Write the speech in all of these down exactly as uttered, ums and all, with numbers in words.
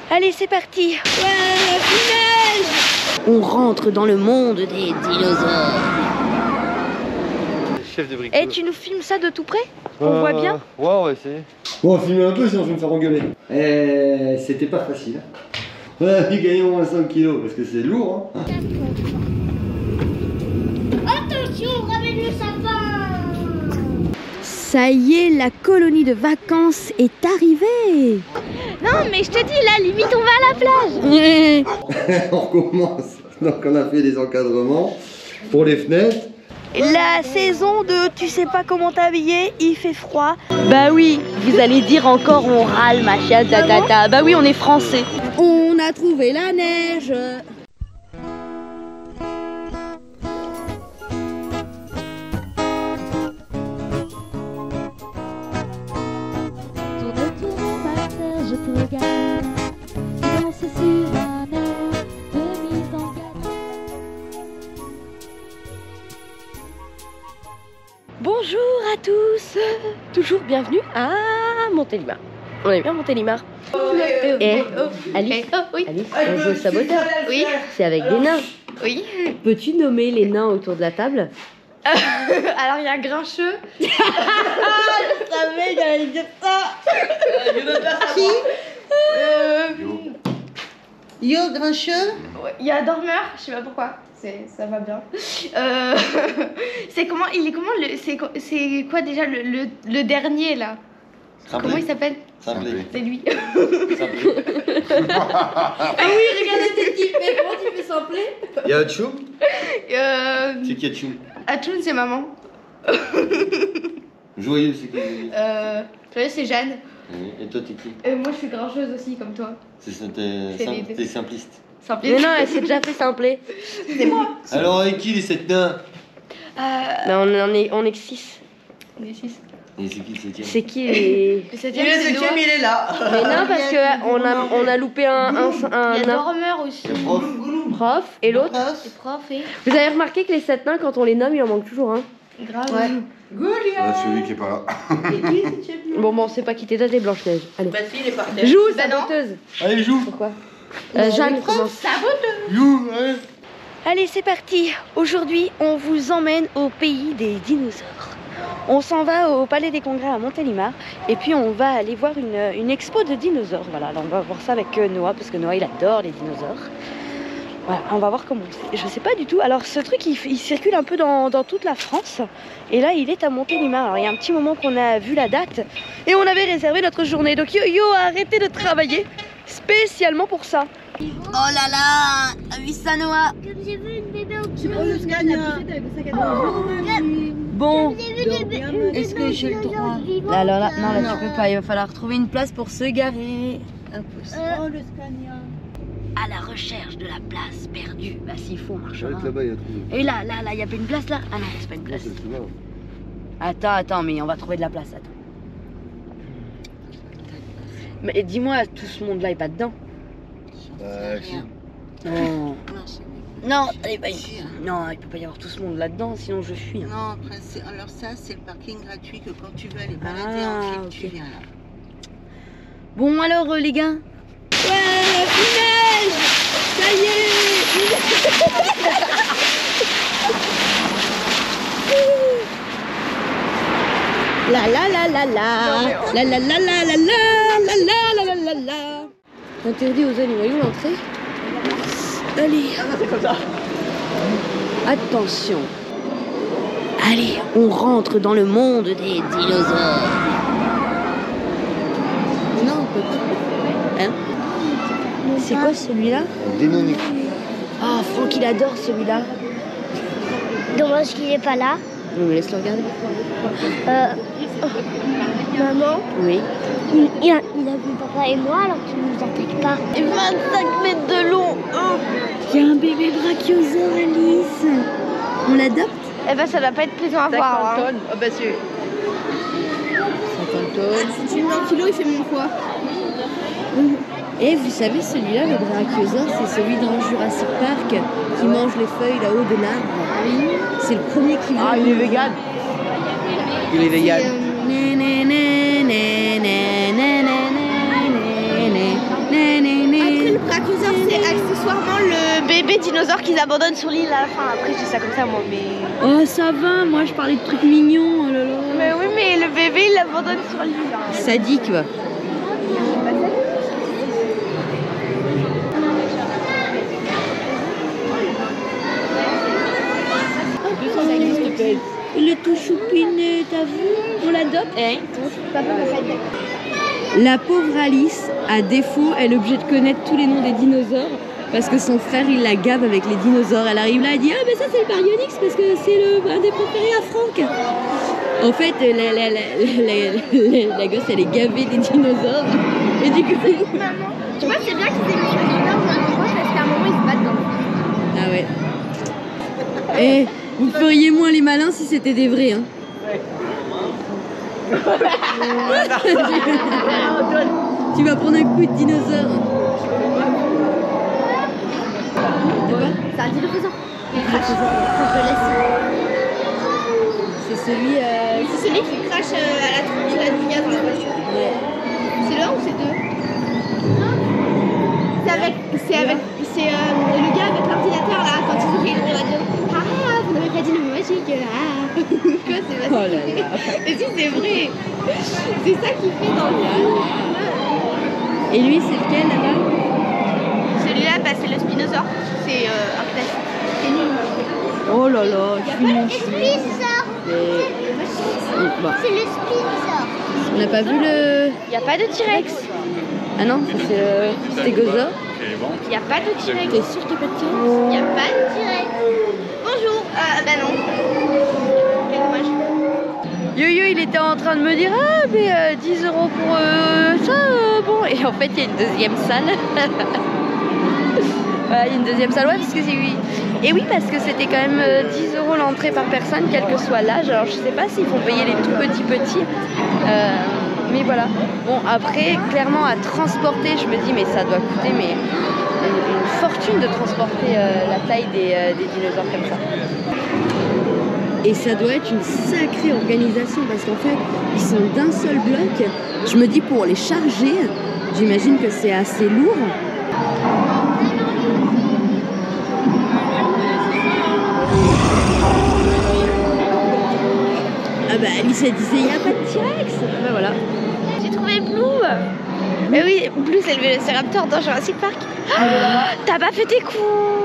Allez, c'est parti. Ouais, punaise. On rentre dans le monde des dinosaures. Chef de brico. Et tu nous filmes ça de tout près? On euh, voit bien? Ouais, on va essayer. Bon, on va filmer un peu sinon je vais me faire engueuler. Eh, c'était pas facile. On a pu gagner au moins cinq kilos parce que c'est lourd. Hein. Attention, ramène le sapin. Ça y est, la colonie de vacances est arrivée. Non, mais je te dis, là, limite, on va à la plage. On recommence. Donc on a fait des encadrements pour les fenêtres. La saison de tu sais pas comment t'habiller, il fait froid. Bah oui, vous allez dire encore on râle machin tatata. Bah oui, on est français. On a trouvé la neige. Tourne, tourne, ma terre, je te regarde. Tu danses sur un air de mise en garde. Bonjour à tous. Toujours bienvenue à Montélimar. On est bien Montélimar. Et Alice, Alice, on joue au saboteur. Oui. C'est avec des nains. Oui. Peux-tu nommer les nains autour de la table? Alors il y a Grincheux. Je savais qu'il allait dire ça. Qui euh, Yo, Grincheux. ouais, Il y a Dormeur, je sais pas pourquoi. C'est, ça va bien. Euh, c'est comment il est comment le c'est co- c'est quoi déjà le, le, le dernier là? Simplé. Comment il s'appelle? Simplé. C'est lui. Ah oui, regardez tes types. Mais comment tu fais simpler? Il y a Chou. euh, C'est qui Chou? Atchoun, c'est maman. Joyeux, c'est qui? Euh, Joyeux, c'est Jeanne. Oui. Et toi, t'es qui? Euh, moi je suis grincheuse aussi comme toi. C'est t'es C'est sim- les deux. t'es simpliste. Simple. Mais non, elle s'est déjà fait simpler. C'est moi. Alors, avec qui les sept nains? Euh, Mais on en est, on est que six. on est six. Et c'est qui le septième? C'est qui les... Le septième, c'est Noah. il est là. Mais non, parce que on a, on a loupé un, un, un Il y a nain Dormeur aussi. Le prof. prof et l'autre. C'est prof et Vous avez remarqué que les sept nains, quand on les nomme, il en manque toujours un. grave. Goulia. celui qui est pas là. Bon, bon, on sait pas quitter ta Blanche-Neige. Allez. Bah si, il est par terre. Joue, Bah non. saboteuse. Allez, joue. Pourquoi euh, Jeanne commence. Joue, allez. Allez, c'est parti. Aujourd'hui, on vous emmène au pays des dinosaures. On s'en va au Palais des Congrès à Montélimar et puis on va aller voir une, une expo de dinosaures. Voilà, là, on va voir ça avec euh, Noah parce que Noah il adore les dinosaures. Voilà, on va voir comment c'est. Je sais pas du tout. Alors ce truc il, il circule un peu dans, dans toute la France et là il est à Montélimar. Alors il y a un petit moment qu'on a vu la date et on avait réservé notre journée. Donc yo yo a arrêté de travailler spécialement pour ça. Oh là là, t'as vu ça, Noah? Comme j'ai vu une bébé au pied. Bon, Est-ce que j'ai le droit? là, alors là, non là tu peux pas. Il va falloir trouver une place pour se garer. Oh, le Scania. À la recherche de la place perdue. Bah s'il faut, on marchera. Arrête là-bas, il y a trouvé. Et là, là, là, il y a pas une place là? Ah non, c'est pas une place. C'est là. Attends, attends, mais on va trouver de la place, attends. Mais dis-moi, tout ce monde là est pas dedans? Bah, si. Non. Non, allez, bah, non, il peut pas y avoir tout ce monde là-dedans, sinon je fuis. hein. Non, après, c'est- alors ça, c'est le parking gratuit que quand tu veux aller balader Ah, en jeep, tu ok. viens là. Bon alors euh, les gars. Ouais, punaise! Ça y est! La la la la la la la la la la la la la la la la. Interdit aux animaux d'entrer. Allez. Attention. Allez, on rentre dans le monde des dinosaures. Non, on peut pas. Hein? C'est quoi celui-là? Démonique. Ah, Franck, il adore celui-là. Dommage qu'il n'est pas là. On me laisse le regarder. Euh, maman, Oui. il, il a, il a vu papa et moi alors qu'il ne nous attaque pas. vingt-cinq mètres de long. Il y a un bébé brachiosaure, Alice. On l'adopte? Eh ben ça doit pas être plaisant à voir. Hein. tonnes. Oh bah si. cinquante tonnes. Si tu mets un kilo, il fait mon poids. Et vous savez, celui-là, le brachiosaure, c'est celui dans Jurassic Park qui mange les feuilles là-haut de l'arbre. C'est le premier qui Ah, il est vegan. Il est vegan. c'est accessoirement le bébé dinosaure qu'ils abandonnent sur l'île à la fin. Après, je dis ça comme ça, moi, mais. Oh, ça va, moi je parlais de trucs mignons. Oh là là. Mais oui, mais le bébé, il l'abandonne sur l'île. Sadique, va. Le tout choupiné, t'as vu? On l'adopte. Eh, papa va faire La pauvre Alice, à défaut, elle est obligée de connaître tous les noms des dinosaures parce que son frère il la gave avec les dinosaures. Elle arrive là, elle dit ah mais ça c'est le Baryonyx parce que c'est le un des préférés à Franck. En fait, la, la, la, la, la, la gosse elle est gavée des dinosaures et du coup. Maman, tu vois c'est bien qu'ils aient mis celui-là au même endroit parce qu'à un moment ils se battent dans le. Ah ouais. Eh, vous feriez moins les malins si c'était des vrais hein. Tu vas prendre un coup de dinosaure. C'est un dinosaure. C'est celui. Euh... C'est celui qui crache à la tronche là du gaz dans la voiture. Ouais. C'est le un ou c'est deux? C'est avec. C'est avec. C'est euh, le gars avec l'ordinateur là, quand ils ouvrent la radio. Ah, vous n'avez pas dit le mot magique. Ah. Quoi, c'est Oh là là. Et si c'est vrai. C'est ça qu'il fait dans le film. Et lui, c'est lequel là-bas? Celui-là, bah, c'est le Spinosaure. C'est euh, un classique. C'est nul. Oh là là, je suis nulle. Spinosaure. Bah, C'est le Spinosaure. on n'a pas vu le. Il n'y a pas de T-Rex. Ah non, ça c'est le stégosaure. Il n'y a pas de T-Rex. T'es sûr qu'il n'y a pas de T-Rex? Il n'y a pas de T-Rex. Bonjour. Euh, bah non. Quel dommage. Yo-Yo, il était en train de me dire ah mais euh, dix euros pour euh, ça, euh, bon. Et en fait, il y a une deuxième salle. Voilà, il y a une deuxième salle, ouais, parce que c'est oui. Et oui, parce que c'était quand même euh, dix euros l'entrée par personne, quel que soit l'âge. Alors, je sais pas s'ils font payer les tout petits petits. Euh, mais voilà. Bon, après, clairement, à transporter, je me dis, mais ça doit coûter mais une, une fortune de transporter euh, la taille des, euh, des dinosaures comme ça. Et ça doit être une sacrée organisation parce qu'en fait, ils sont d'un seul bloc. Je me dis, pour les charger, j'imagine que c'est assez lourd. Ah bah Alice elle disait il n'y a pas de T-Rex. Bah voilà. J'ai trouvé Blue. Mais oui, Blue c'est le Vélociraptor dans Jurassic Park. Oh, t'as pas fait tes coups.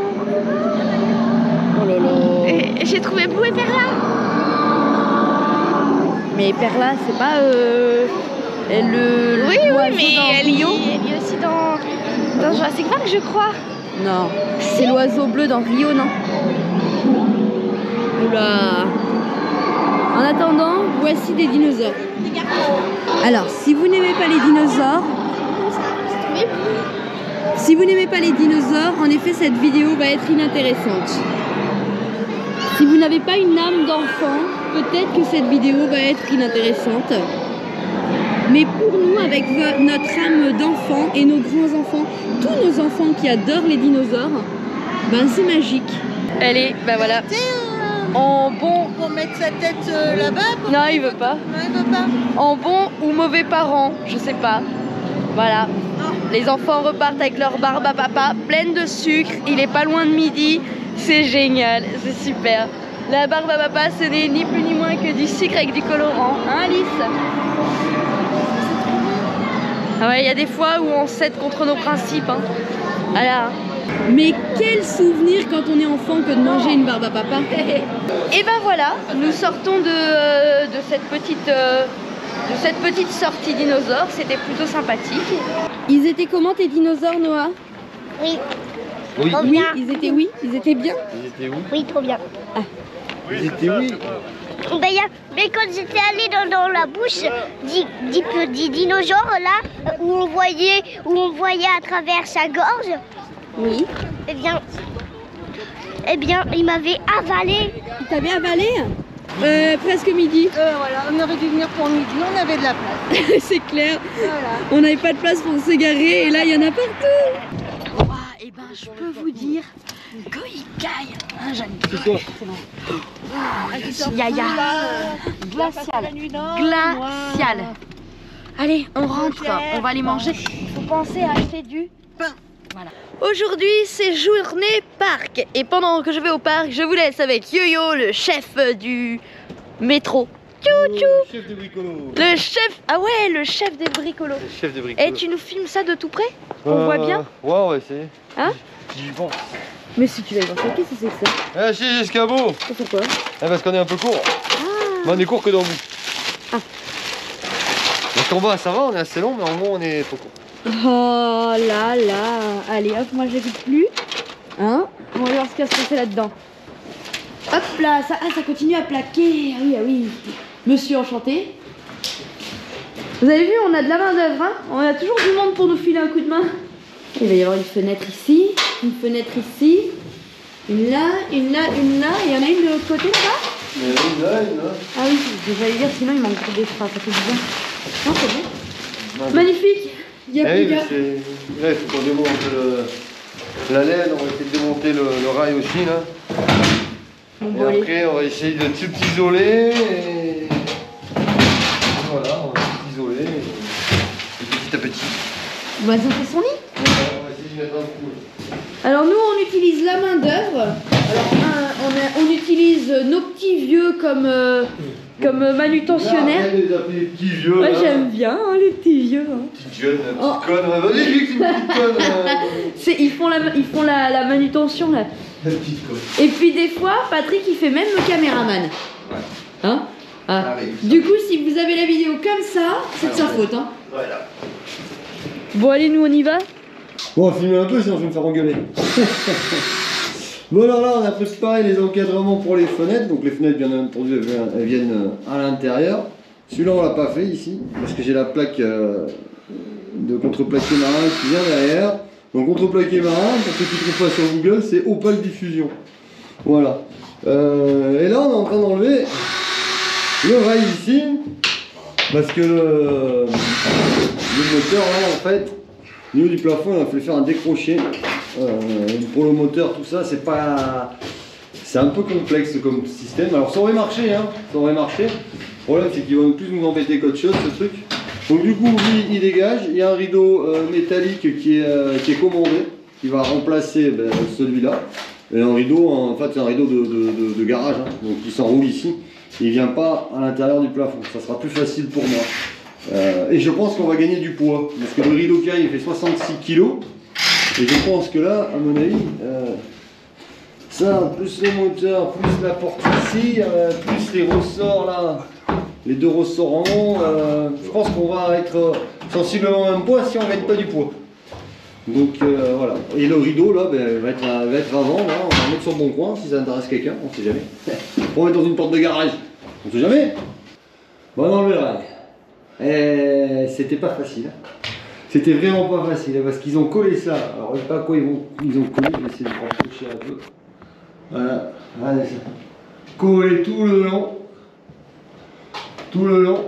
Oh là là. Et j'ai trouvé Blue et Perla. Mais Perla c'est pas euh, le, le Oui, oui, l'oiseau mais dans elle Rio. est, elle est aussi dans, dans Jurassic Park, je crois. Non, c'est l'oiseau bleu dans Rio, non? Oula. En attendant, voici des dinosaures. Alors, si vous n'aimez pas les dinosaures, si vous n'aimez pas les dinosaures, en effet, cette vidéo va être inintéressante. Si vous n'avez pas une âme d'enfant, peut-être que cette vidéo va être inintéressante. Mais pour nous, avec notre âme d'enfant et nos grands-enfants, tous nos enfants qui adorent les dinosaures, ben c'est magique. Allez, ben voilà. En bon... Pour mettre sa tête euh, là-bas pour- Non, il veut pas. Non, il veut pas. En bon ou mauvais parents, je sais pas. Voilà. Les enfants repartent avec leur barbe à papa, pleine de sucre. Il est pas loin de midi. C'est génial, c'est super. La barbe à papa, ce n'est ni plus ni moins que du sucre avec du colorant. Hein, Alice? Ah ouais, il y a des fois où on cède contre nos principes. Hein. Voilà. Mais quel souvenir quand on est enfant que de manger une barbe à papa. Et ben voilà, nous sortons de, euh, de, cette petite, euh, de cette petite sortie dinosaure. C'était plutôt sympathique. Ils étaient comment tes dinosaures, Noah? Oui. Oui. Trop Oui, bien. ils étaient oui, ils étaient bien. Ils étaient où? Oui, trop bien. Ils étaient oui. Ben, y a- mais quand j'étais allée dans, dans la bouche du, du, du dinosaure là, où on voyait, où on voyait à travers sa gorge, Oui. eh bien, eh bien, il m'avait avalé. T'as bien avalé? Euh, presque midi. Euh, voilà, on aurait dû venir pour midi, on avait de la place. C'est clair. Voilà. On n'avait pas de place pour se garer et là il y en a partout. Et ben je peux vous dire Goïcaille, hein, j'adore. Yaya. Glacial. Glacial. Allez, on rentre, on va aller manger. Il faut penser à acheter du Pain. Voilà. Aujourd'hui, c'est journée parc. Et pendant que je vais au parc, je vous laisse avec Yo-Yo, le chef du métro. Tchou tchou. Le chef des bricolos. Le chef, ah ouais, le chef des bricolos. Le chef des bricolos. Et tu nous filmes ça de tout près? On euh, voit bien? Ouais, on va essayer. Hein? J'y pense. Mais si tu vas y voir, qu'est-ce que c'est que ça? Ah si, escabeau. Ça c'est quoi? Ah, parce qu'on est un peu court. Ah. Mais on est court que dans le bout. Ah. Donc en bas ça va, on est assez long, mais en haut on est trop court. Oh là là. Allez hop, moi j'écoute plus. Hein? On va voir ce qui va se passer là-dedans. Hop là, ça, ah, ça continue à plaquer. Ah oui, ah oui. Monsieur enchanté. Vous avez vu, on a de la main d'œuvre, hein? On a toujours du monde pour nous filer un coup de main. Il va y avoir une fenêtre ici, une fenêtre ici, une là, une là, une là, et il y en a une de l'autre côté là? Il y en a une là, une là. Ah oui, j'allais dire, sinon il manque des phrases, ça fait du bien. Non, c'est bon. Ouais. Magnifique. Il y a ah plus oui, qu'à... Là, il faut qu'on démonte le... la laine, on va essayer de démonter le, le rail aussi là. Bon, et bon, après, allez. On va essayer de tout isoler. Et... Voilà, on va tout isoler. Et petit à petit. Bah, ça fait son lit. On va essayer de mettre un coup. Alors nous on utilise la main d'œuvre. Alors un, on, a, on utilise nos petits vieux comme, euh, comme manutentionnaires. Là, les appeler les petits vieux. Ouais, là. J'aime bien hein, les petits vieux. Hein. Petite jeune, petite Oh. conne. Vas-y, dis que c'est une petite conne. C'est, ils font, la, ils font la, la manutention là. La petite conne. Et puis des fois Patrick il fait même le caméraman. Ouais. Hein ah. Ah, oui. Du coup si vous avez la vidéo comme ça, c'est de sa faute. Hein. Voilà. Bon allez nous on y va. Bon, on va filmer un peu sinon je vais me faire engueuler. Bon alors là on a préparé les encadrements pour les fenêtres. Donc les fenêtres bien entendu elles viennent, elles viennent à l'intérieur. Celui-là on l'a pas fait ici parce que j'ai la plaque euh, de contreplaqué marin qui vient derrière. Donc contreplaqué marin, pour ceux qui ne trouvent pas sur Google, c'est Opale Diffusion. Voilà. Euh, et là on est en train d'enlever le rail ici. Parce que le, le moteur là en fait, au niveau du plafond, il a fallu faire un décroché. Euh, pour le moteur, tout ça, c'est pas. C'est un peu complexe comme système. Alors ça aurait marché, hein. Ça aurait marché. Le problème c'est qu'il va plus nous embêter qu'autre chose ce truc. Donc du coup lui il dégage. Il y a un rideau euh, métallique qui est, euh, qui est commandé, qui va remplacer ben, celui-là. Et un rideau, en fait c'est un rideau de, de, de, de garage, hein. Donc il s'enroule ici. Il ne vient pas à l'intérieur du plafond. Ça sera plus facile pour moi. Euh, et je pense qu'on va gagner du poids. Parce que le rideau qui arrive il fait soixante-six kilos. Et je pense que là, à mon avis, euh, ça, plus le moteur, plus la porte ici, euh, plus les ressorts là, les deux ressorts en haut, euh, je pense qu'on va être sensiblement au même poids si on ne gagne pas du poids. Donc euh, voilà. Et le rideau là, ben, va, être à, va être à vendre, hein. On va le mettre sur le bon coin si ça intéresse quelqu'un, on ne sait jamais. On va mettre dans une porte de garage, on ne sait jamais. Bon, on enlève le rail. Et c'était pas facile. C'était vraiment pas facile parce qu'ils ont collé ça. Alors je sais pas quoi ils, vont, ils ont collé, je vais essayer de rapprocher un peu. Voilà, voilà ça. Collé tout le long. Tout le long.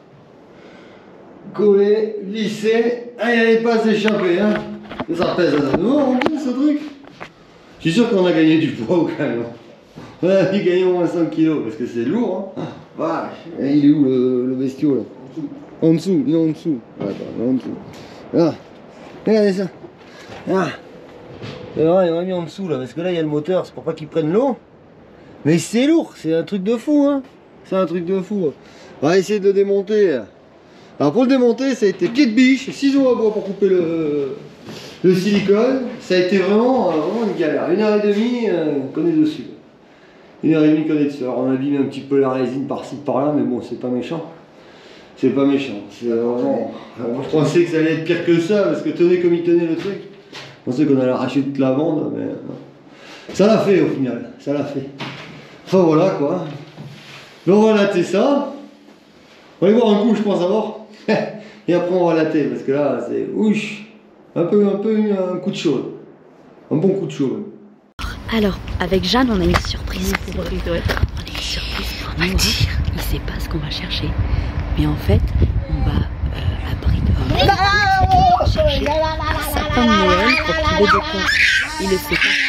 Collé, vissé. Ah, il n'allait pas s'échapper, hein. Ça pèse à nouveau en plus ce truc. Je suis sûr qu'on a gagné du poids quand même. On a gagné au moins cinq kilos parce que c'est lourd, hein. Vache. Et il est où le, le bestiau là? En dessous, il est en dessous. Attends, il est en dessous. Ah, regardez ça. Ah. Alors, il m'a mis en dessous là, parce que là il y a le moteur, c'est pour pas qu'il prenne l'eau. Mais c'est lourd, c'est un truc de fou, hein. C'est un truc de fou. On va essayer de le démonter. Alors pour le démonter, ça a été pied de biche, ciseaux à bois pour couper le, le silicone. Ça a été vraiment, vraiment une galère. Une heure et demie euh, qu'on est dessus. Une heure et demie qu'on est dessus. Alors on a abîmé un petit peu la résine par-ci par-là, mais bon, c'est pas méchant. C'est pas méchant, c'est vraiment... Moi je pensais que ça allait être pire que ça, parce que tenez comme il tenait le truc. Je pensais qu'on allait arracher toute la bande, mais... Ça l'a fait au final, ça l'a fait. Enfin voilà quoi. Donc on va latter ça. On va aller boire un coup je pense d'abord. Et après on va latter, parce que là c'est... Ouch. Un peu, un peu un coup de chaud. Un bon coup de chaud. Alors, avec Jeanne, on a une surprise pour eux. On a une surprise pour nous. Il ne sait pas ce qu'on va chercher. Mais en fait, on va euh, à Bride chercher un sapin de Noël pour trouver des comptes. Il ne sait pas.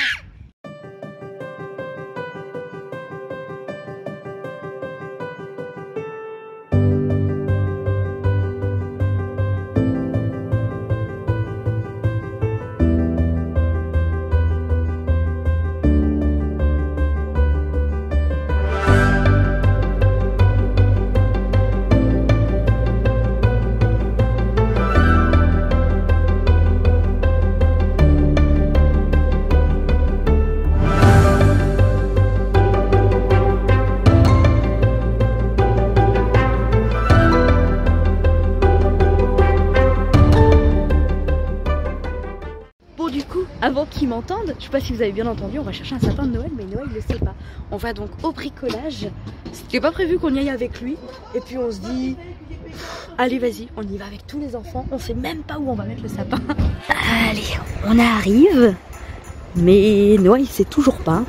Bon du coup, avant qu'ils m'entendent, je sais pas si vous avez bien entendu, on va chercher un sapin de Noël, mais Noël il le sait pas. On va donc au bricolage. C'était pas prévu qu'on y aille avec lui. Et puis on se dit, allez vas-y, on y va avec tous les enfants. On sait même pas où on va mettre le sapin. Allez, on arrive. Mais Noël il sait toujours pas.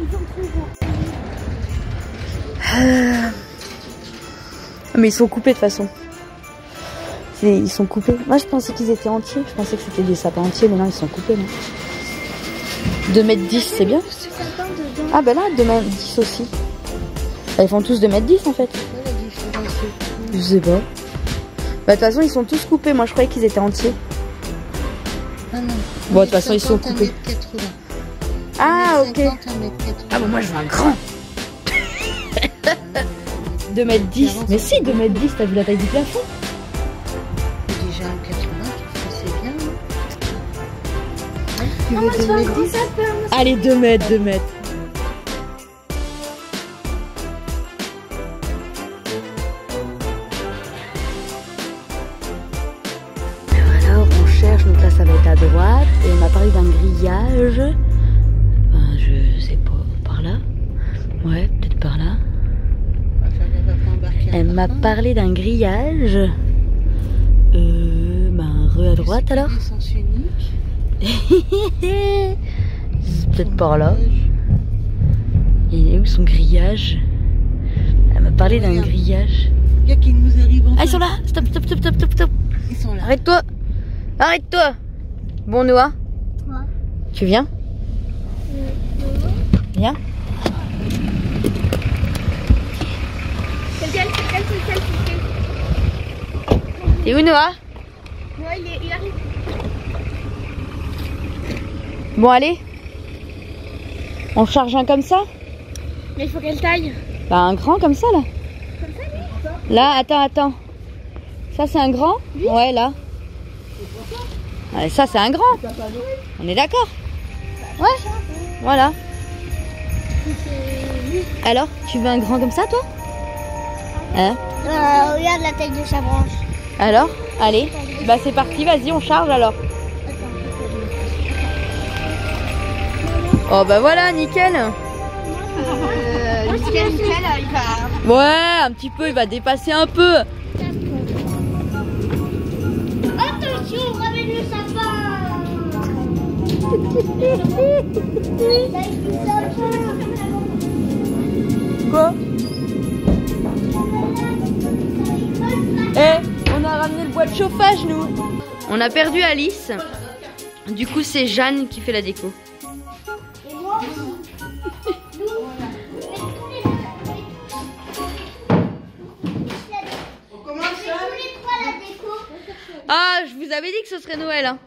Euh... Mais ils sont coupés de toute façon. Ils sont coupés. Moi je pensais qu'ils étaient entiers. Je pensais que c'était des sapins entiers, mais non, ils sont coupés. deux mètres dix, c'est bien. Ah ben là, deux mètres dix aussi. Bah, ils font tous deux mètres dix en fait. Je sais pas. Bah de toute façon, ils sont tous coupés. Moi je croyais qu'ils étaient entiers. Ah non. Bon, de toute façon, ils sont coupés. Ah ok. Ah bon, moi je veux un grand. deux mètres dix. Mais si, deux mètres dix, t'as vu la taille du plafond? Déjà un quatre-vingts, c'est bien. Tu veux deux mètres dix? Allez, deux mètres, deux mètres. Alors, on cherche, donc là ça va être à droite. Et on m'a parlé d'un grillage. Enfin, je sais pas, par là. Ouais, peut-être par là. Elle m'a parlé d'un grillage. Euh, ben, re à droite alors. Peut-être par là. Et où son grillage? Elle m'a parlé d'un grillage. Il y a qui nous arrive en Ah, ils sont là! Stop, stop, stop, stop, stop, stop! Ils sont là. Arrête-toi! Arrête-toi! Bon, Noah? Ouais. Tu viens? Viens? C'est lequel, c'est lequel, c'est lequel, c'est lequel? T'es où, Noah? Ouais, il, est, il arrive. Bon, allez. On charge un comme ça? Mais il faut quelle taille? Bah, un grand comme ça, là. Comme ça, lui? Là, attends, attends. Ça, c'est un grand? Ouais, là. Ouais, ça, c'est un grand. On est d'accord? Ouais. Voilà. Alors, tu veux un grand comme ça, toi? Hein? Euh, regarde la taille de sa branche. Alors? Allez. Bah, c'est parti, vas-y, on charge alors. Oh, bah voilà, nickel. Euh, nickel, nickel, il va... Ouais, un petit peu, il va dépasser un peu. Attention, ramène le sapin. Quoi? Eh, on a ramené le bois de chauffage, nous. On a perdu Alice. Du coup, c'est Jeanne qui fait la déco. Et moi aussi. On commence tous les trois la déco. Ah, je vous avais dit que ce serait Noël, hein.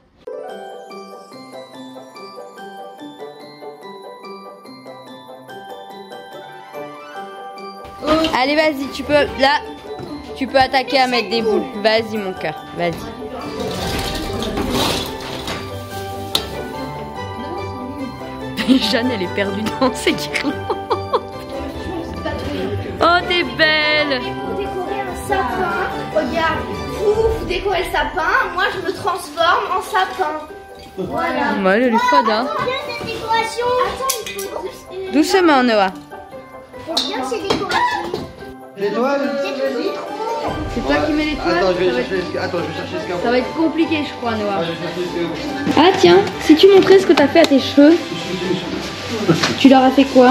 Allez, vas-y, tu peux, là, tu peux attaquer à mettre des boules. Vas-y, mon cœur, vas-y. Jeanne, elle est perdue dans ses guirlandes. Oh, t'es belle. Pour décorer un sapin, regarde, pouf, décorer le sapin, moi je me transforme en sapin. Voilà. Ouais, elle est fade, hein. Bien cette décoration. Attends, il faut... Doucement, Noah. Bien ces décorations. L'étoile? C'est toi qui mets les toiles. Attends, je vais ça, va chercher être... le... Attends, je vais chercher ce ça va être compliqué, je crois, Noah. Ah, je vais chercher ce Ah, tiens, si tu montrais ce que t'as fait à tes cheveux, tu leur as fait quoi?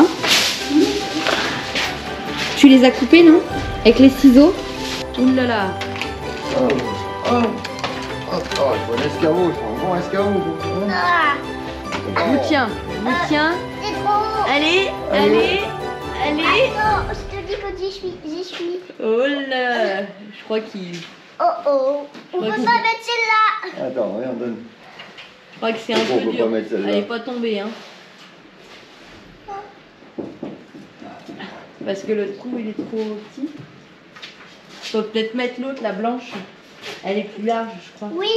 Tu les as coupés, non? Avec les ciseaux? Ouh là là. Oh, oh, oh, oh, je vois l'escabeau, je vois un grand escabeau. Ah, Je vous tiens, je vous tiens. c'est trop haut. Allez, allez, allez. Non, je te dis que j'y suis, j'y suis. Oh là, je crois qu'il... Oh oh. On peut Ouais, pas c'est- mettre celle-là. Attends, regarde, donne. Je crois que c'est un Pourquoi on peu peut dur. pas mettre celle-là? Elle est pas tombée, hein. Parce que le trou il est trop petit. Faut peut-être mettre l'autre, la blanche. Elle est plus large, je crois. Oui.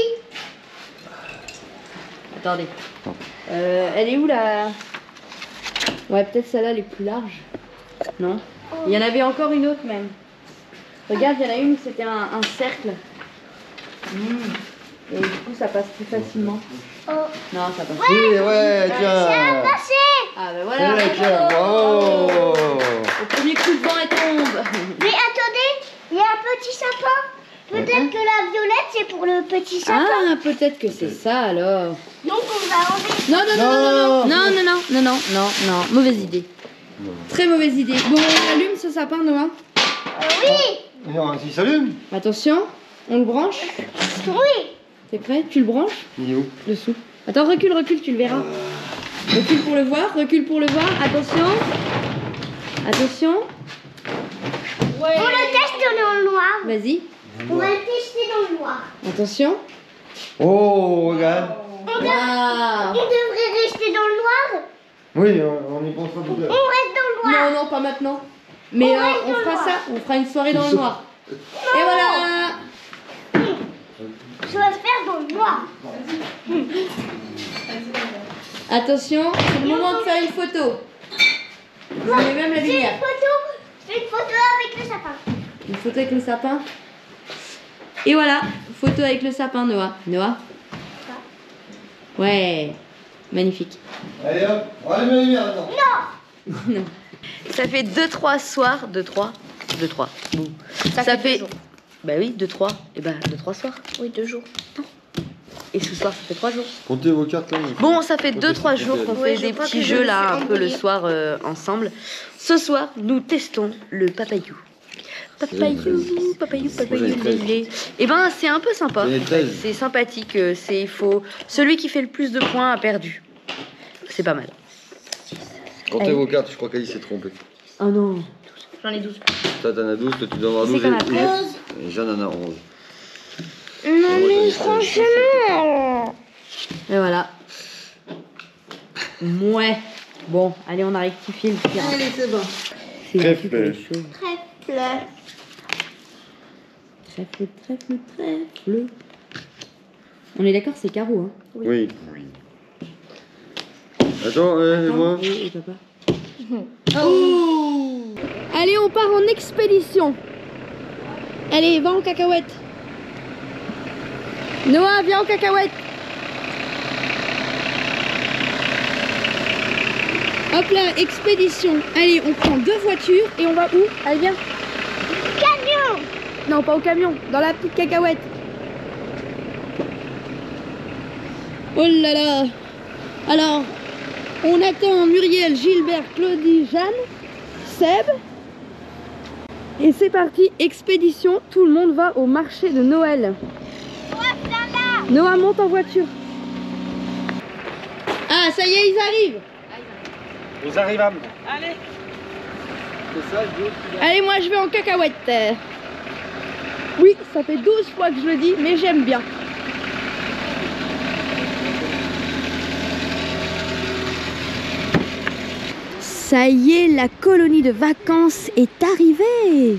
Attendez. Euh, elle est où la... Ouais, peut-être celle-là elle est plus large. Non? Il y en avait encore une autre même. Regarde, il y en a une, c'était un, un cercle. Mmh. Et du coup, ça passe plus facilement. Oh. Non, ça passe. Oui, ouais, C'est tiens. passé. Ah ben voilà. Ouais, tiens, bravo. Au premier coup de vent, elle tombe. Mais attendez, il y a un petit sapin. Peut-être que la violette, c'est pour le petit sapin. Ah, peut-être que c'est ça alors. Donc on va enlever. Non, non, non, non, non, non, non, non, non, non, non, non, mauvaise idée. Très mauvaise idée. Bon, on allume ce sapin, Noah. Euh, oui. Non, il s'allume. Attention, on le branche. Oui. T'es prêt? Tu le branches? Il est où? Dessous. Attends, recule, recule, tu le verras. Recule pour le voir, recule pour le voir. Attention. Attention. Ouais. On le teste dans le noir. Vas-y. On va le tester dans le noir. Attention. Oh, regarde. On, dev- Waouh. on devrait rester dans le noir. Oui, on, on y pensera tout à On l'heure. reste dans le noir. Non, non, pas maintenant. Mais On euh, reste on dans le fera noir. ça, on fera une soirée dans le noir. Et voilà. Je vais le faire dans le noir. Attention, c'est le moment de faire une photo. Vous avez même la C'est une lumière. photo. C'est une photo avec le sapin. Une photo avec le sapin. Et voilà, photo avec le sapin, Noah. Noah. Ouais, magnifique. Allez hop, on allume la lumière maintenant. Non. Ça fait deux trois soirs, deux trois, deux trois. Ça, ça fait, bah oui, deux trois. Et bah deux trois soirs. Oui, deux jours. Et ce soir, ça fait trois jours. Comptez vos cartes là. Bon, ça fait deux trois jours qu'on Ouais, fait je des crois petits que je jeux me là, suis un peu le embrouillée. soir euh, ensemble. Ce soir, nous testons le papayou. Papayou, papayou, papayou, lélé. Et ben, c'est un peu sympa. J'ai treize. C'est sympathique. euh, C'est faux. Celui qui fait le plus de points a perdu. C'est pas mal. Comptez Allez. vos cartes, je crois qu'Alice s'est trompée. Oh non. J'en ai douze. Toi t'en as douze, toi tu dois avoir C'est douze qu'on a et- treize. et Jeanne en a onze. Non mais franchement. Et voilà. Ouais. Bon, allez, on a rectifié le tir. Allez, c'est bon. C'est Trèfle. pour les choses. Trèfle. Trèfle, trèfle, trèfle. On est d'accord, c'est carreau, hein. Oui. Attends, euh, moi. Oui, et papa. Oh. Allez, on part en expédition. Allez, va en cacahuète. Noah, viens en cacahuète. Hop là, expédition. Allez, on prend deux voitures et on va où? Allez, viens. Camion. Non, pas au camion, dans la petite cacahuète. Oh là là. Alors, on attend Muriel, Gilbert, Claudie, Jeanne, Seb. Et c'est parti, expédition. Tout le monde va au marché de Noël. Noah, monte en voiture. Ah, ça y est, ils arrivent. Ils arrivent à. Allez, moi je vais en cacahuète. Oui, ça fait douze fois que je le dis, mais j'aime bien. Ça y est, la colonie de vacances est arrivée.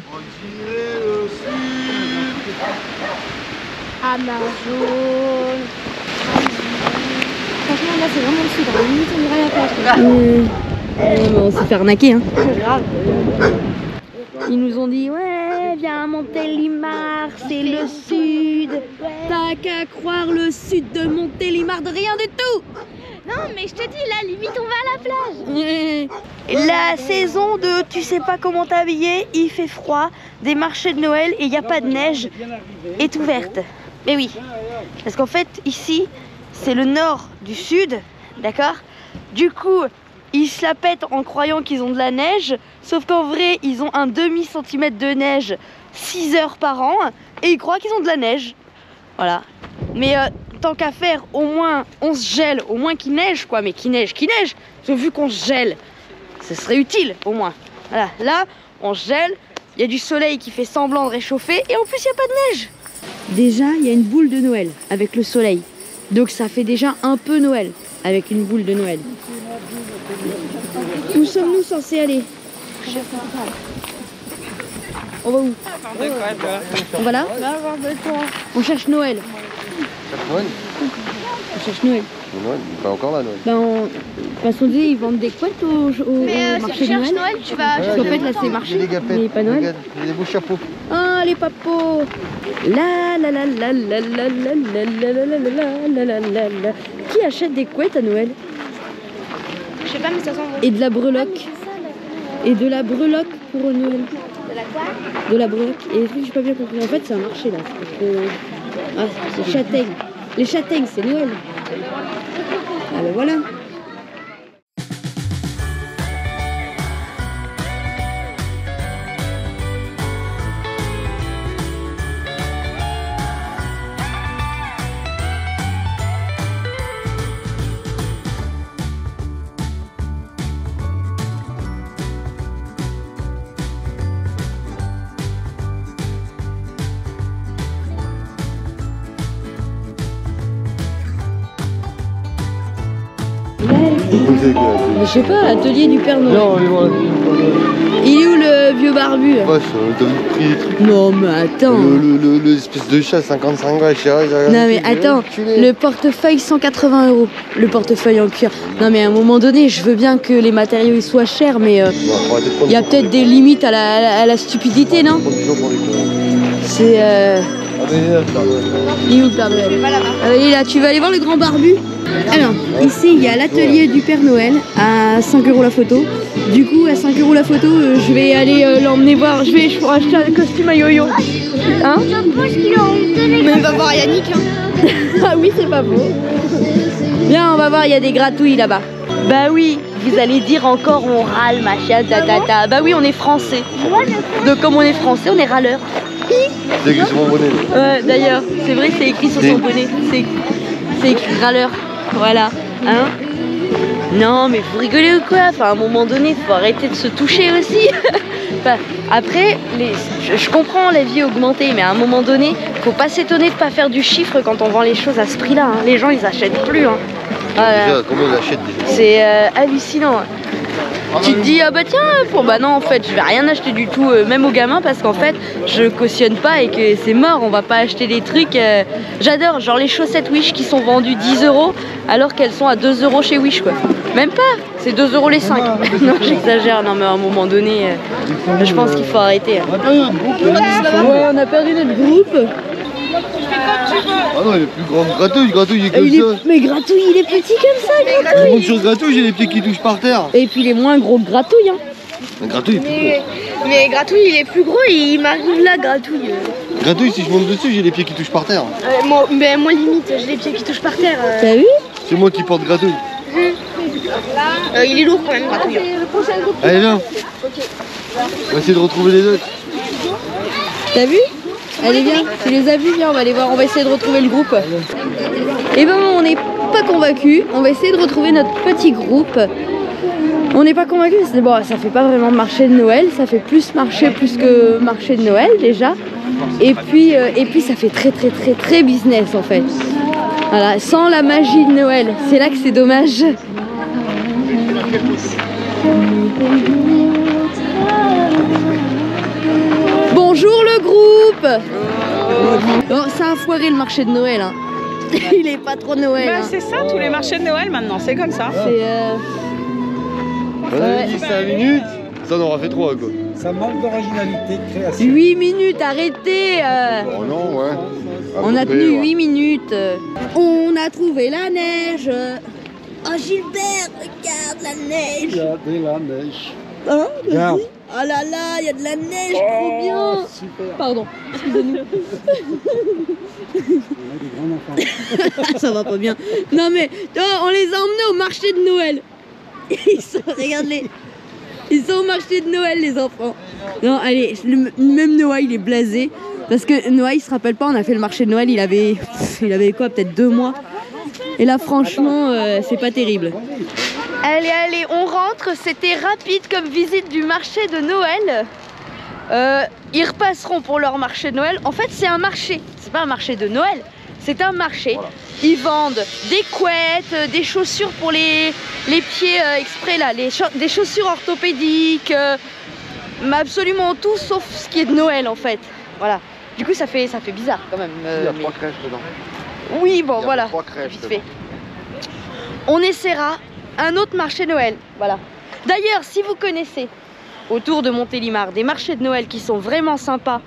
Amazon. Franchement, là c'est vraiment le sud. Hein. Limite, on dirait la plage. Euh, euh, on s'est fait arnaquer. Hein. Grave. Ils nous ont dit ouais, viens à Montélimar, c'est le sud. T'as qu'à croire le sud de Montélimar, de rien du tout. Non, mais je te dis, là, limite, on va à la plage. Ouais. La saison de tu sais pas comment t'habiller, il fait froid, des marchés de Noël et il n'y a pas de neige, est ouverte. Mais oui, parce qu'en fait ici c'est le nord du sud, d'accord? Du coup ils se la pètent en croyant qu'ils ont de la neige, sauf qu'en vrai ils ont un demi centimètre de neige six heures par an et ils croient qu'ils ont de la neige. Voilà. Mais euh, tant qu'à faire, au moins on se gèle, au moins qu'il neige quoi, mais qu'il neige, qu'il neige. Parce que vu qu'on se gèle, ce serait utile au moins. Voilà, là on se gèle, il y a du soleil qui fait semblant de réchauffer et en plus il n'y a pas de neige. Déjà il y a une boule de Noël avec le soleil, donc ça fait déjà un peu Noël avec une boule de Noël. Où sommes-nous censés aller? On va où? On va là? On cherche Noël. Noël. On cherche Noël. Noël, pas encore là, Noël. Ben, on... Parce qu'on dit ils vendent des couettes au, au, Mais euh, au si marché tu de cherches Noël. Noël, tu vas. Parce qu'en fait là c'est marché, mais pas Noël. Regarde, il y a des beaux chapeaux. Ah, les papos. La la la la la la la la la la la la la la la. Qui achète des couettes à Noël? Je sais pas, mais ça sent bon. Et de la breloque. Et de la breloque pour Noël. De la quoi? De la breloque. Et les trucs, j'ai pas bien compris. En fait, c'est un marché là. Parce que... Ah, c'est châtaignes. Les châtaignes, c'est Noël. Ah ben voilà. Je sais pas, atelier du Père Noël. Non, allez voir. Il est où le vieux barbu? Vache, t'as vu le prix des trucs? Non mais attends. Le, le, le, le espèce de chat, cinquante-cinq vaches. Non mais attends, le portefeuille cent quatre-vingts euros. Le portefeuille en cuir. Non mais à un moment donné, je veux bien que les matériaux ils soient chers, mais euh, il y a peut-être des limites à la, à la, à la stupidité, non? C'est euh... Il est où le Père Noël? Ah, il est là, tu vas aller voir le grand barbu? Alors, ici il y a l'atelier du Père Noël à cinq euros la photo. Du coup, à cinq euros la photo, euh, je vais aller euh, l'emmener voir. Je vais je pourrais acheter un costume à yo-yo. Hein? Je pense qu'il a honte de Mais on va voir Yannick. Hein. Ah oui, c'est pas faux. Viens, on va voir, il y a des gratouilles là-bas. Bah oui, vous allez dire encore on râle, machin, ta ta ta. Bah oui, on est français. Donc comme on est français, on est râleur. C'est écrit sur mon bonnet. Ouais, d'ailleurs, c'est vrai que c'est écrit sur son bonnet. C'est c'est écrit râleur. Voilà. Hein? Non, mais vous rigolez ou quoi? Enfin, à un moment donné, faut arrêter de se toucher aussi. Enfin, après, les, je, je comprends la vie augmentée, mais à un moment donné, faut pas s'étonner de pas faire du chiffre quand on vend les choses à ce prix-là. Hein. Les gens, ils achètent plus. Hein. Voilà. Déjà, combien il achète déjà? C'est euh, hallucinant. Tu te dis, ah bah tiens, pour bah non, en fait, je vais rien acheter du tout, euh, même aux gamins, parce qu'en fait, je cautionne pas et que c'est mort, on va pas acheter des trucs. Euh... J'adore, genre les chaussettes Wish qui sont vendues dix euros, alors qu'elles sont à deux euros chez Wish, quoi. Même pas, c'est deux euros les cinq. Non, j'exagère, non, mais à un moment donné, euh, je pense qu'il faut arrêter. Hein. Ouais, on a perdu notre groupe. Ah non, il est plus grand que Gratouille, Gratouille il est comme il est... ça. Mais Gratouille, il est petit comme ça, Je Gratouille. monte sur Gratouille, j'ai les pieds qui touchent par terre. Et puis il est moins gros que Gratouille. Hein. Mais Gratouille est plus Mais, mais Gratouille, il est plus gros, il m'arrive là, Gratouille. gros. Gratouille, si je monte dessus, j'ai les pieds qui touchent par terre. Euh, moi, mais moi, limite, j'ai les pieds qui touchent par terre. euh. T'as vu? C'est moi qui porte Gratouille. Euh, il est lourd quand même, Gratouille. Allez, viens. On va essayer de retrouver les autres. T'as vu? Allez viens, tu les as vus, viens, on va aller voir, on va essayer de retrouver le groupe. Et ben on n'est pas convaincus, on va essayer de retrouver notre petit groupe. On n'est pas convaincus, c'est bon, ça fait pas vraiment marché de Noël, ça fait plus marché plus que marché de Noël déjà. Et puis, euh, et puis ça fait très très très très business en fait. Voilà, sans la magie de Noël, c'est là que c'est dommage. Bonjour le groupe. Oh, ça a foiré le marché de Noël. Hein. Il est pas trop Noël. Bah, hein. c'est ça, tous les marchés de Noël maintenant, c'est comme ça. C'est euh... On avait dit cinq minutes, ça en aura fait trois quoi. Ça manque d'originalité, de création. huit minutes, arrêtez euh... Oh non, ouais. À On peu a près, tenu ouais. huit minutes. On a trouvé la neige. Oh Gilbert, regarde la neige. Regardez la neige. Hein, Regarde. vas-y. Oh là là, il y a de la neige, trop bien. Super. Pardon, excusez-nous. On a des grands enfants. Ça va pas bien. Non mais, oh, on les a emmenés au marché de Noël. Ils sont, regarde-les. Ils sont au marché de Noël, les enfants. Non, allez, le, même Noah, il est blasé. Parce que Noah, il se rappelle pas, on a fait le marché de Noël, il avait, il avait quoi, peut-être deux mois. Et là, franchement, euh, c'est pas terrible. Allez, allez, on rentre. C'était rapide comme visite du marché de Noël. Euh, ils repasseront pour leur marché de Noël. En fait, c'est un marché. C'est pas un marché de Noël. C'est un marché. Voilà. Ils vendent des couettes, des chaussures pour les, les pieds euh, exprès là, les cha des chaussures orthopédiques, euh, mais absolument tout sauf ce qui est de Noël en fait. Voilà. Du coup, ça fait ça fait bizarre quand même. Euh, Il y a mais... trois crèches dedans. Oui, bon Il y a voilà. trois crèches Vite dedans. fait. On essaiera un autre marché de Noël. Voilà. D'ailleurs, si vous connaissez autour de Montélimar des marchés de Noël qui sont vraiment sympas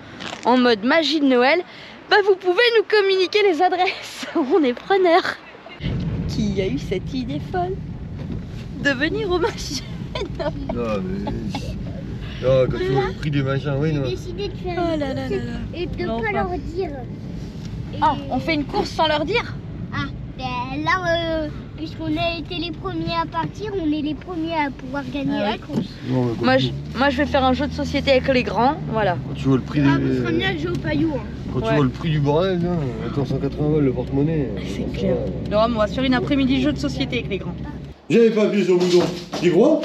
en mode magie de Noël, bah vous pouvez nous communiquer les adresses. On est preneurs. Qui a eu cette idée folle de venir au marché de Noël? Non mais... Non, quand tu vois le prix des machins, oui, non. J'ai décidé de faire Oh une là là course là là. et de Non, pas pas. leur dire. Et- Ah, on fait une course sans leur dire? Ah, ben là, euh, puisqu'on a été les premiers à partir, on est les premiers à pouvoir gagner Ah la oui. course. Non, mais quand, Moi tu... je, moi je vais faire un jeu de société avec les grands, voilà. quand tu vois le prix Ah, vous serez des... mieux à jouer au paillou. Hein. Quand tu Ouais. vois le prix du bordel, là, attends, cent quatre-vingts balles le porte-monnaie. C'est ça clair. va. Non, on va se faire une après-midi jeu de société avec les grands. J'avais pas appuyé sur le bouton. Tu crois?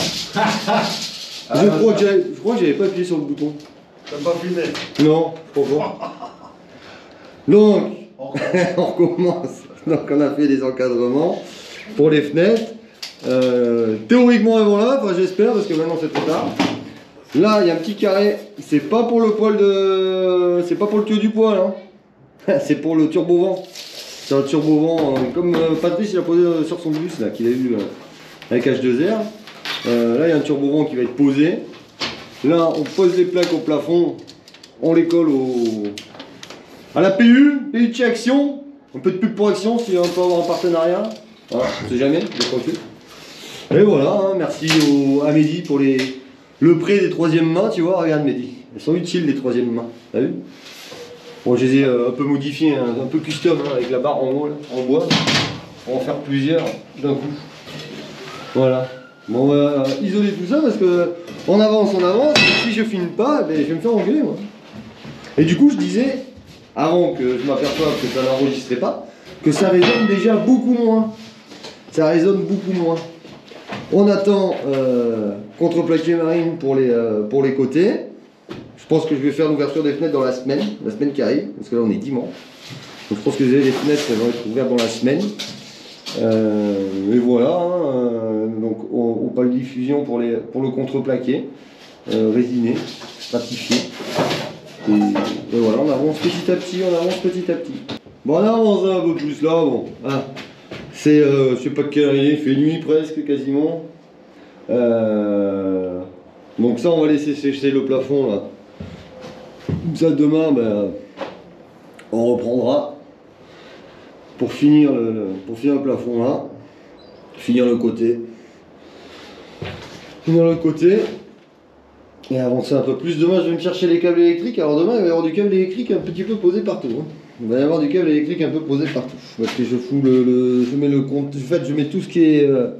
Je crois que j'avais je crois que j'avais pas appuyé sur le bouton. T'as pas filmé. Non, je crois pas. Donc, on recommence. Donc, on a fait des encadrements pour les fenêtres. Euh, théoriquement avant là, enfin j'espère, parce que maintenant c'est trop tard. Là, il y a un petit carré. C'est pas pour le poêle de. C'est pas pour le tuyau du poêle, hein. C'est pour le turbo-vent. C'est un turbo-vent, euh, comme euh, Patrice il a posé euh, sur son bus là, qu'il a eu euh, avec H deux R. Euh, là, il y a un turbo-vent qui va être posé. Là, on pose les plaques au plafond, on les colle au... à la P U, P U de chez Action. Un peu de pub pour Action si on peut avoir un partenariat. Voilà, on sait jamais, je l'ai pas fait. Et voilà, hein, merci au... à Mehdi pour les... le prêt des troisièmes mains, tu vois, regarde Mehdi. Elles sont utiles les troisièmes mains, t'as vu? Bon, je les ai euh, un peu modifiées, hein, un peu custom, hein, avec la barre en haut, là, en bois. On va en faire plusieurs d'un coup. Voilà. Bon, on va isoler tout ça parce que on avance, on avance, et si je filme pas, ben, je vais me faire engueuler moi. Et du coup je disais, avant que je m'aperçoive que ça n'enregistrait pas, que ça résonne déjà beaucoup moins. Ça résonne beaucoup moins. On attend euh, contreplaqué marine pour les, euh, pour les côtés. Je pense que je vais faire l'ouverture des fenêtres dans la semaine, la semaine qui arrive, parce que là on est dimanche. Donc je pense que les fenêtres elles vont être ouvertes dans la semaine. Euh, et voilà, hein, euh, donc on, on parle de diffusion pour, les, pour le contreplaqué, euh, résiné, stratifié. Et, et voilà, on avance petit à petit, on avance petit à petit. Bon, on avance un peu plus là, bon. Ah, c'est, euh, je sais pas de quelle heure il est, il fait nuit presque, quasiment. Euh, donc ça, on va laisser sécher le plafond là. Ça demain, ben, on reprendra. Pour finir le, le, pour finir le plafond là, finir le côté, finir le côté et avancer un peu plus. Demain je vais me chercher les câbles électriques. Alors demain il va y avoir du câble électrique un petit peu posé partout. Hein. Il va y avoir du câble électrique un peu posé partout. Parce que je fous le, le je mets le compte. En fait je mets tout ce qui est euh,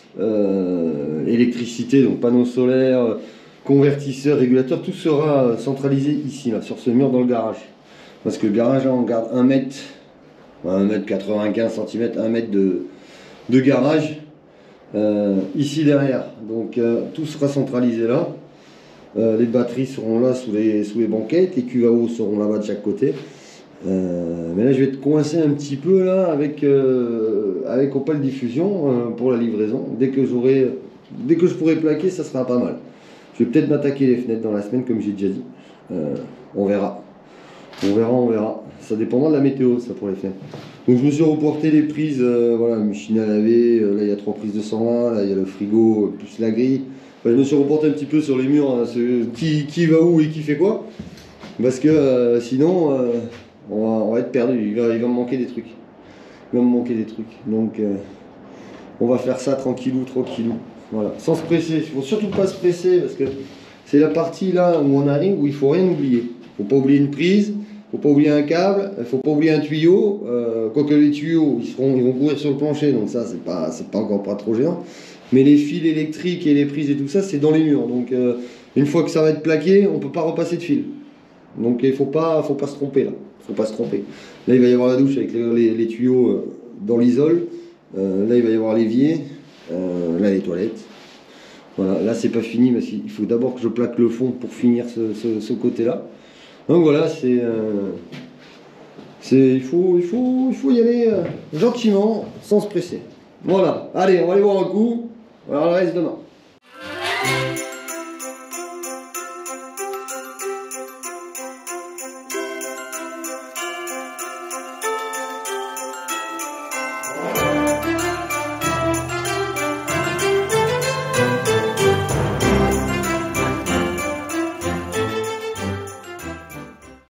euh, électricité, donc panneaux solaires, convertisseurs, régulateurs, tout sera centralisé ici là, sur ce mur dans le garage. Parce que le garage là on garde un mètre. un mètre quatre-vingt-quinze centimètres, un mètre de, de garage euh, ici derrière. Donc euh, tout sera centralisé là. Euh, les batteries seront là sous les, sous les banquettes, les cuves à eau seront là-bas de chaque côté. Euh, mais là je vais être coincé un petit peu là avec, euh, avec Opal Diffusion euh, pour la livraison. Dès que j'aurai, dès que je pourrai plaquer, ça sera pas mal. Je vais peut-être m'attaquer les fenêtres dans la semaine comme j'ai déjà dit. Euh, on verra. On verra, on verra. Ça dépendra de la météo, ça pour les fenêtres. Donc je me suis reporté les prises, euh, voilà, machine à laver, euh, là il y a trois prises de cent vingt, là il y a le frigo, euh, plus la grille. Enfin, je me suis reporté un petit peu sur les murs, hein, ce, qui, qui va où et qui fait quoi. Parce que euh, sinon, euh, on, va, on va être perdu, il va, il va me manquer des trucs. Il va me manquer des trucs. Donc euh, on va faire ça tranquillou, tranquillou. Voilà, sans se presser, il faut surtout pas se presser parce que c'est la partie là où on arrive où il faut rien oublier. Il ne faut pas oublier une prise. Faut pas oublier un câble, il faut pas oublier un tuyau, euh, quoique les tuyaux ils, seront, ils vont courir sur le plancher, donc ça c'est pas, c'est pas encore pas trop gênant. Mais les fils électriques et les prises et tout ça c'est dans les murs, donc euh, une fois que ça va être plaqué, on peut pas repasser de fil. Donc il faut pas, faut pas se tromper là, faut pas se tromper. Là il va y avoir la douche avec les, les, les tuyaux euh, dans l'isole, euh, là il va y avoir l'évier, euh, là les toilettes. Voilà, là c'est pas fini parce qu'il faut d'abord que je plaque le fond pour finir ce, ce, ce côté-là. Donc voilà, c'est, euh, c'est, il faut, il faut, il faut y aller euh, gentiment, sans se presser. Voilà, allez, on va aller voir un coup. Alors le reste demain.